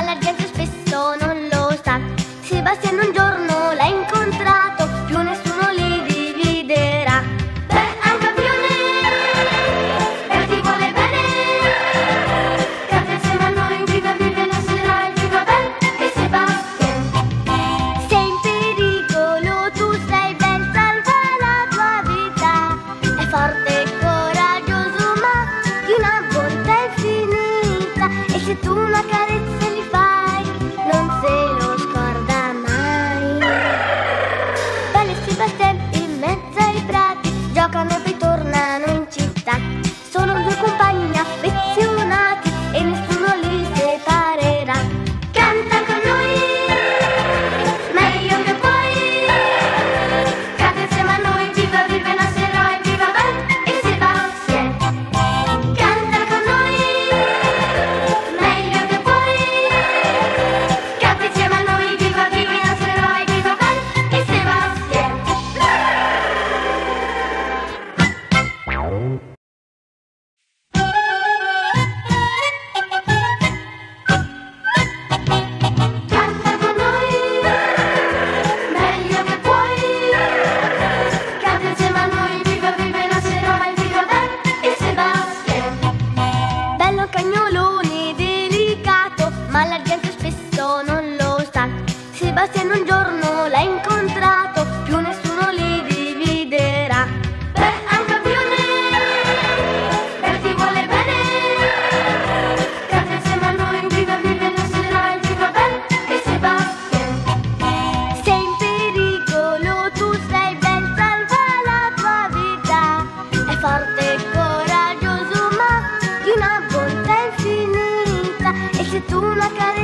la gente spesso non lo sa. Sebastiano un giorno l'ha incontrato, più nessuno li dividerà. Beh, è un campione, e ti vuole bene. Canta insieme a noi, viva, vive la sera, viva Ben e Sebastian. Sei in pericolo, tu sei Ben, salva la tua vita. È forte e coraggioso, ma di una bontà infinita. E se tu una carezza gli fai, non se lo scorda mai. Ben e Sebastian in mezzo ai prati giocano e poi tornano in città. Sono due compagni affezionati e nessuno li separerà. Canta con noi, meglio che puoi. Canta insieme a noi, viva, vive la sera, viva Ben e Sebastian. Canta con noi, meglio che puoi. Canta insieme a noi, viva, vive la sera, viva Ben e Sebastian. Canta con noi, meglio che puoi. Canta insieme a noi, viva, vive la sera, viva Ben e Sebastian. Bello cagnolone delicato, ma la gente spesso non lo sa. Sebastian un giorno l'ha incontrato, più nessuno li dividerà. Beh, è un campione, e ti vuole bene. Canta insieme a noi, viva, vive la sera, viva Ben e Sebastian. Sei in pericolo, tu sei Ben, salva la tua vita. È forte e coraggioso, ma di una bontà infinita. E se tu una